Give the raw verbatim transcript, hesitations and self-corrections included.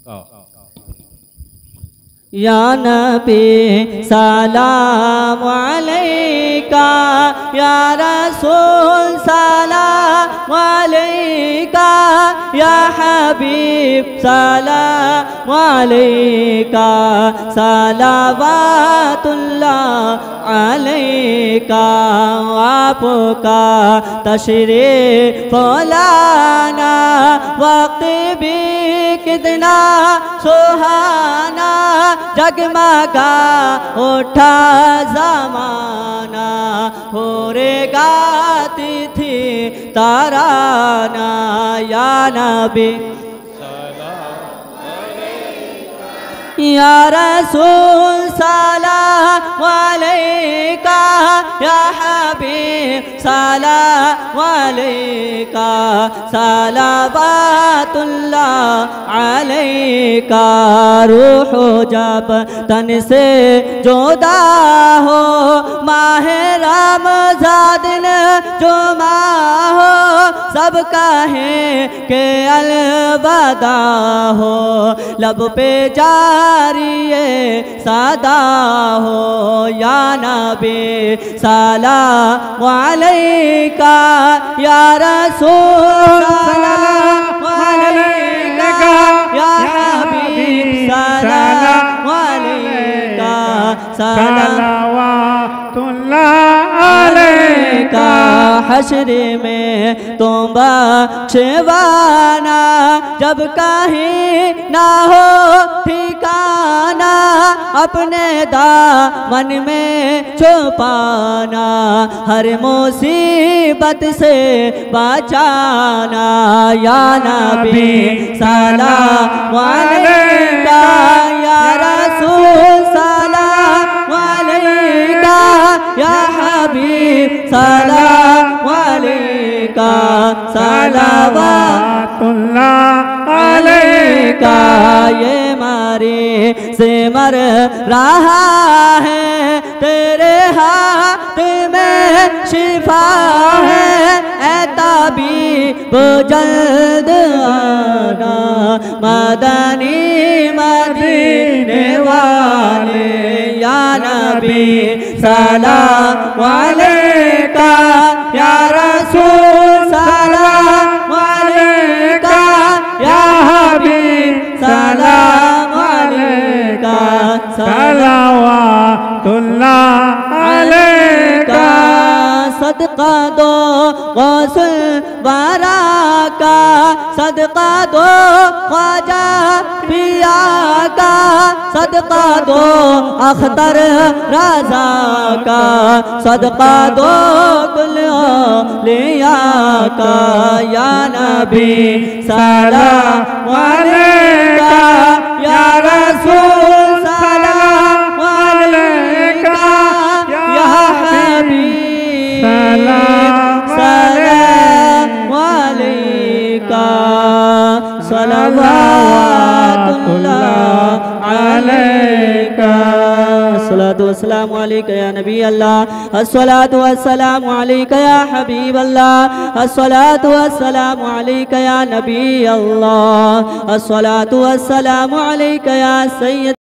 या नबी सलाम अलैका, या रसूल सलाम अलैका, या हबीब सलाम अलैका, सलावतुल्लाह अलैका। आपका तशरीफ लाना वक्त भी कितना सुहाना, जगमगा उठा ज़माना, हो रे गाती थी तराना। या नबी या रसूल सलाम अलैका, या हबीब सलाम अलैका, सलावतुल्लाह अलैका। रूह जब तन से जुदा हो, माहे रमज़ान दिन जुमा हो, सब कहे के अलविदा हो, लब पे जारिए सदा हो। या नबी सलाम अलैका, या रसूल सलाम अलैका, या हबीब सलाम अलैका, सलावतुल्लाह अलैका। हश्र में तुम बख्शवाना, जब कहीं ना हो ठिकाना, अपने दामन में छुपाना, हर मुसीबत से बचाना। या नबी सलाम अलैका, या रसूल सलाम अलैका, या हबीब सलाम अलैका, सलावतुल्लाह अलैका। ये मारे से मर रहा है, तेरे हाथ में शिफा है, ऐ ताबीब जल्द आना, मदनी मदीने वाले। या नबी सलाम अलैका, या रसूल सलाम अलैका, या हबीब सलाम अलैका, सलावतुल्लाह अलैका। सदका दो गौसुल वरा का, सदका दो ख्वाजा पिया का, सदका दो अख्तर राजा का, सदका दो कुल औलिया का। या नबी सलाम अलैका, या रसूल सलाम अलैका, या हबीब सलाम अलैका, सलावतुल्लाह अलैका। अस्सलातु वस्सलामु अलैका या नबी अल्लाह, अस्सलातु वस्सलामु अलैका या हबीब अल्लाह, अस्सलातु वस्सलामु अलैका या नबी अल्लाह, अस्सलातु वस्सलामु अलैका या सय्यद।